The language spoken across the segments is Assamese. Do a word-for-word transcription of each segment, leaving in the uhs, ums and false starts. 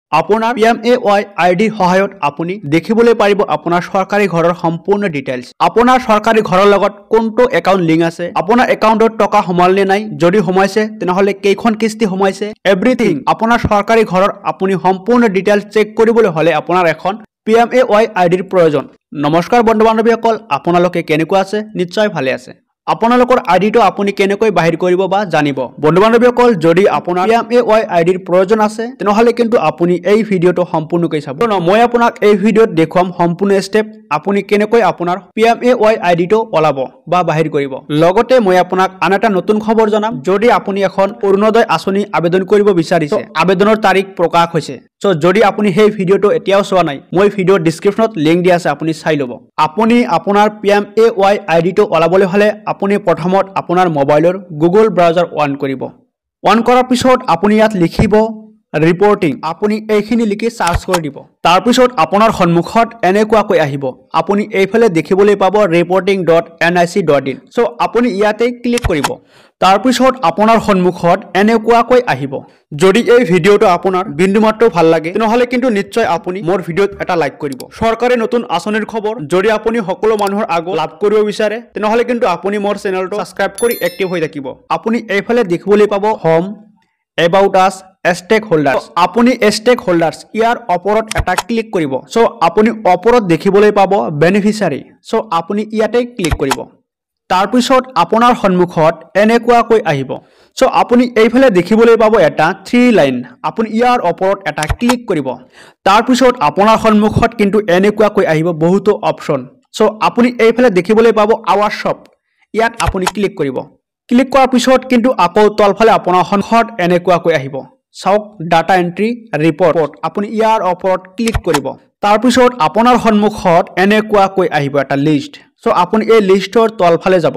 আপোনাৰ পি এম এ ৱাই আইডিৰ সহায়ত আপুনি দেখিবলৈ পাৰিব আপোনাৰ চৰকাৰী ঘৰৰ সম্পূৰ্ণ ডিটেইলছ। আপোনাৰ চৰকাৰী ঘৰৰ লগত কোনটো একাউণ্ট লিংক আছে, আপোনাৰ একাউণ্টত টকা সোমাল নে নাই, যদি সোমাইছে তেনেহলে কেইখন কিস্তি সোমাইছে, এভৰিথিং আপোনাৰ চৰকাৰী ঘৰৰ আপুনি সম্পূৰ্ণ ডিটেইলছ চেক কৰিবলৈ হলে আপোনাৰ এখন পি এম এ ৱাই আইডিৰ প্ৰয়োজন। নমস্কাৰ বন্ধু বান্ধৱীসকল, আপোনালোকে কেনেকুৱা আছে? নিশ্চয় ভালে আছে। আপোনালোকৰ আইডিটো আপুনি কেনেকৈ বাহিৰ কৰিব বা জানিব? বন্ধু বান্ধৱীসকল, যদি আপোনাৰ পি এম এ ৱাই আইডিৰ প্ৰয়োজন আছে তেনেহলে কিন্তু আপুনি এই ভিডিঅটো সম্পূৰ্ণকৈ চাব। মই আপোনাক এই ভিডিঅত দেখুৱাম সম্পূৰ্ণ ষ্টেপ আপুনি কেনেকৈ আপোনাৰ পি এম এ ৱাই আইডিটো ওলাব বা বাহিৰ কৰিব। লগতে মই আপোনাক আন এটা নতুন খবৰ জনাম, যদি আপুনি এখন অৰুণোদয় আঁচনি আবেদন কৰিব বিচাৰিছে, আবেদনৰ তাৰিখ প্ৰকাশ হৈছে। সো যদি আপুনি সেই ভিডিঅটো এতিয়াও চোৱা নাই, মই ভিডিঅৰ ডেসক্ৰিপশনত লিংক দিয়া আছে, আপুনি চাই ল'ব। আপুনি আপোনাৰ পি এম এ ৱাই আইডিটো ওলাবলৈ হলে আপুনি প্ৰথমত আপোনাৰ মোবাইলৰ গুগল ব্ৰাউজাৰ অন কৰিব। অন কৰাৰ পিছত আপুনি ইয়াত লিখিব ৰিপৰ্টিং, আপুনি এইখিনি লিখি সাৰ্চ কৰি দিব। তাৰ পিছত আপোনাৰ সন্মুখত এনেকুৱাকৈ আহিব, আপুনি এইফালে দেখিবলৈ পাব reporting dot N I C dot in. So আপুনি ইয়াতে ক্লিক কৰিব। তাৰ পিছত আপোনাৰ সন্মুখত এনেকুৱাকৈ আহিব। যদি এই ভিডিঅটো আপোনাৰ বিন্দুমাত্ৰ ভাল লাগে তেনেহলে কিন্তু নিশ্চয় আপুনি মোৰ ভিডিঅত এটা লাইক কৰিব। চৰকাৰে নতুন আঁচনিৰ খবৰ যদি আপুনি সকলো মানুহৰ আগত লাভ কৰিব বিচাৰে তেনেহলে কিন্তু আপুনি মোৰ চেনেলটো সাবস্ক্ৰাইব কৰি এক্টিভ হৈ থাকিব। আপুনি এইফালে দেখিবলৈ পাব home, about us, stakeholders. আপুনি ষ্টেক হোল্ডাৰ্ছ ইয়াৰ ওপৰত এটা ক্লিক কৰিব। সো আপুনি ওপৰত দেখিবলৈ পাব বেনিফিচিয়াৰী। সো আপুনি ইয়াতে ক্লিক কৰিব। তাৰ পিছত আপোনাৰ সন্মুখত এনেকুৱাকৈ আহিব। সো আপুনি এইফালে দেখিবলৈ পাব এটা থ্ৰী লাইন, আপুনি ইয়াৰ ওপৰত এটা ক্লিক কৰিব। তাৰ পিছত আপোনাৰ সন্মুখত কিন্তু এনেকুৱাকৈ আহিব বহুতো অপশ্যন। সো আপুনি এইফালে দেখিবলৈ পাব আৱাৰ শ্বপ, ইয়াত আপুনি ক্লিক কৰিব। ক্লিক কৰাৰ পিছত কিন্তু আকৌ তলফালে আপোনাৰ সন্মুখত এনেকুৱাকৈ আহিব, চাওক ডাটা এন্ট্ৰি ৰিপৰ্ট, আপুনি ইয়াৰ ওপৰত ক্লিক কৰিব। তাৰ পিছত আপোনাৰ সন্মুখত এনেকুৱাকৈ আহিব এটা লিষ্ট। সো আপুনি এই লিষ্টৰ তলফালে যাব।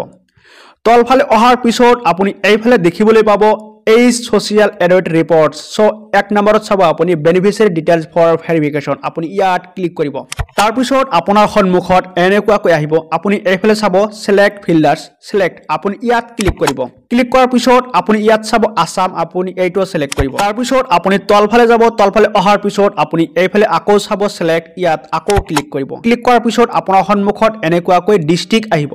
তলফালে অহাৰ পিছত আপুনি এইফালে দেখিবলৈ পাব এই সোশিয়াল এডাল্ট ৰিপৰ্টছ। সো এক নম্বৰত চাব আপুনি বেনিফিচিয়াৰী ডিটেইলছ ফৰ ভেৰিফিকেশ্যন, আপুনি ইয়াত ক্লিক কৰিব। তাৰ পিছত আপোনাৰ সন্মুখত এনেকুৱাকৈ আহিব, আপুনি এইফালে চাব সিলেক্ট ফিল্ডাৰ্ছ, সিলেক্ট, আপুনি ইয়াত ক্লিক কৰিব। ক্লিক কৰাৰ পিছত আপুনি ইয়াত চাব আসাম, আপুনি এইটো সিলেক্ট কৰিব। তাৰ পিছত আপুনি তলফালে যাব, তলফালে অহাৰ পিছত আপুনি এইফালে আকৌ চাব সিলেক্ট, ইয়াত আকৌ ক্লিক কৰিব। ক্লিক কৰাৰ পিছত আপোনাৰ সন্মুখত এনেকুৱাকৈ ডিস্ট্ৰিক্ট আহিব।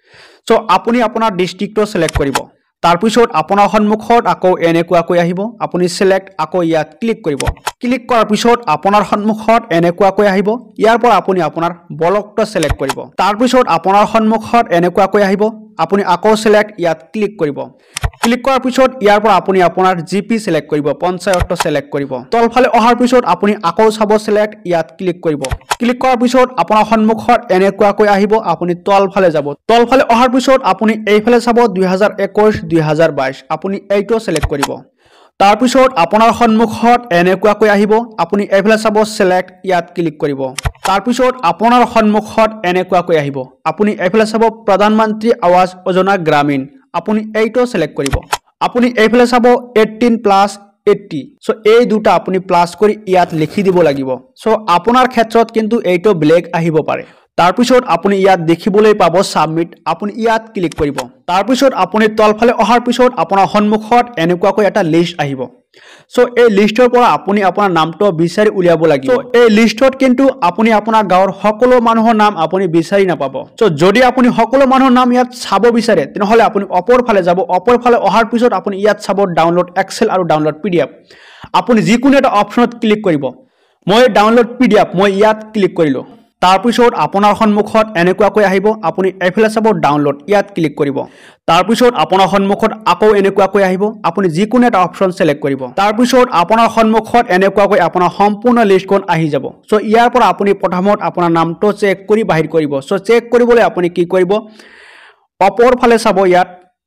সো আপুনি আপোনাৰ ডিস্ট্ৰিক্টটো সিলেক্ট কৰিব। তাৰ পিছত আপোনাৰ সন্মুখত আকৌ এনেকুৱাকৈ আহিব, আপুনি সিলেক্ট, আকৌ ইয়াত ক্লিক কৰিব। ক্লিক কৰাৰ পিছত আপোনাৰ সন্মুখত এনেকুৱাকৈ আহিব, ইয়াৰ পৰা আপুনি আপোনাৰ ব্লকটো সিলেক্ট কৰিব। তাৰ পিছত আপোনাৰ সন্মুখত এনেকুৱাকৈ আহিব, আপুনি আকৌ সিলেক্ট, ইয়াত ক্লিক কৰিব। ক্লিক কৰাৰ পিছত ইয়াৰ পৰা আপুনি আপোনাৰ জি পি সিলেক্ট কৰিব, পঞ্চায়তটো সিলেক্ট কৰিব। তলফালে অহাৰ পিছত আপুনি আকৌ চাব সিলেক্ট, ইয়াত ক্লিক কৰিব। ক্লিক কৰাৰ পিছত আপোনাৰ সন্মুখত এনেকুৱাকৈ আহিব, আপুনি তলফালে যাব। তলফালে অহাৰ পিছত আপুনি এইফালে চাব দুই হাজাৰ একৈশ দুই হাজাৰ বাইশ, আপুনি এইটো সিলেক্ট কৰিব। তাৰ পিছত আপোনাৰ সন্মুখত এনেকুৱাকৈ আহিব, আপুনি এইফালে চাব সিলেক্ট, ইয়াত ক্লিক কৰিব। তাৰ পিছত আপোনাৰ সন্মুখত এনেকুৱাকৈ আহিব, আপুনি এইফালে চাব প্ৰধানমন্ত্ৰী আৱাস যোজনা গ্ৰামীণ, আপুনি এইটো সিলেক্ট কৰিব। আপুনি এইফালে চাব এইটিন প্লাছ এইটি, সো এই দুটা আপুনি প্লাছ কৰি ইয়াত লিখি দিব লাগিব। সো আপোনাৰ ক্ষেত্ৰত কিন্তু এইটো ব্লেক আহিব পাৰে। তাৰ পিছত আপুনি ইয়াত দেখিবলৈ পাব সাবমিট, আপুনি ইয়াত ক্লিক কৰিব। তাৰ পিছত আপুনি তলফালে অহাৰ পিছত আপোনাৰ সন্মুখত এনেকুৱাকৈ এটা লিষ্ট আহিব। সো এই লিষ্টৰ পৰা আপুনি আপোনাৰ নামটো বিচাৰি উলিয়াব লাগিব। সো এই লিষ্টত কিন্তু আপুনি আপোনাৰ গাঁৱৰ সকলো মানুহৰ নাম আপুনি বিচাৰি নাপাব। সো যদি আপুনি সকলো মানুহৰ নাম ইয়াত চাব বিচাৰে তেনেহলে আপুনি ওপৰ ফালে যাব। ওপৰ ফালে অহাৰ পিছত আপুনি ইয়াত চাব ডাউনলোড এক্সেল আৰু ডাউনলোড পি ডি এফ, আপুনি যিকোনো এটা অপশ্যনত ক্লিক কৰিব। মই ডাউনলোড পি ডি এফ, মই ইয়াত ক্লিক কৰিলোঁ। তাৰ পিছত আপোনাৰ সন্মুখত এনেকুৱাকৈ আহিব, আপুনি এইফালে চাব ডাউনলোড, ইয়াত ক্লিক কৰিব। তাৰ পিছত আপোনাৰ সন্মুখত আকৌ এনেকুৱাকৈ আহিব, আপুনি যিকোনো এটা অপশ্যন সিলেক্ট কৰিব। তাৰ পিছত আপোনাৰ সন্মুখত এনেকুৱাকৈ আপোনাৰ সম্পূৰ্ণ লিষ্টখন আহি যাব। সো ইয়াৰ পৰা আপুনি প্ৰথমত আপোনাৰ নামটো চেক কৰি বাহিৰ কৰিব। সো চেক কৰিবলৈ আপুনি কি কৰিব, ওপৰ ফালে চাব, ইয়াত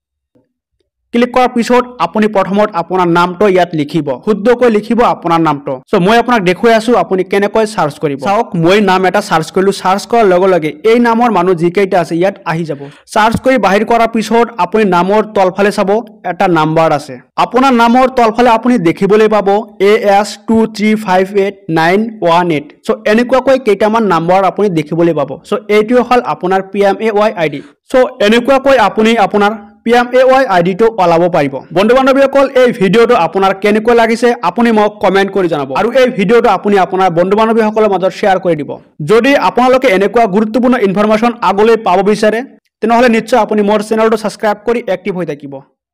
ক্লিক কৰাৰ পিছত আপুনি প্ৰথমত আপোনাৰ নামটো ইয়াত লিখিব, শুদ্ধকৈ লিখিব আপোনাৰ নামটো। সো মই আপোনাক দেখুৱাই আছো আপুনি কেনেকৈ সাৰ্চ কৰিব। চাওক মই নাম এটা সাৰ্চ কৰিলো, সাৰ্চ কৰাৰ লগে লগে এই নামৰ মানুহ যিকেইটা আছে ইয়াত আহি যাব। সাৰ্চ কৰি বাহিৰ কৰাৰ পিছত আপুনি নামৰ তলফালে চাব এটা নাম্বাৰ আছে। আপোনাৰ নামৰ তলফালে আপুনি দেখিবলৈ পাব A S two three five eight nine one eight. So এনেকুৱাকৈ কেইটামান নাম্বাৰ আপুনি দেখিবলৈ পাব। সো এইটোৱে হ'ল আপোনাৰ P M A Y ID. So এনেকুৱাকৈ আপুনি আপোনাৰ পি এম এ ৱাই আইডিটো ওলাব পাৰিব। বন্ধু বান্ধৱীসকল, এই ভিডিঅ'টো আপোনাৰ কেনেকুৱা লাগিছে আপুনি মোক কমেণ্ট কৰি জনাব আৰু এই ভিডিঅ'টো আপুনি আপোনাৰ বন্ধু বান্ধৱীসকলৰ মাজত শ্বেয়াৰ কৰি দিব। যদি আপোনালোকে এনেকুৱা গুৰুত্বপূৰ্ণ ইনফৰমেশ্যন আগলৈ পাব বিচাৰে তেনেহ'লে নিশ্চয় আপুনি মোৰ চেনেলটো ছাবস্ক্ৰাইব কৰি এক্টিভ হৈ থাকিব।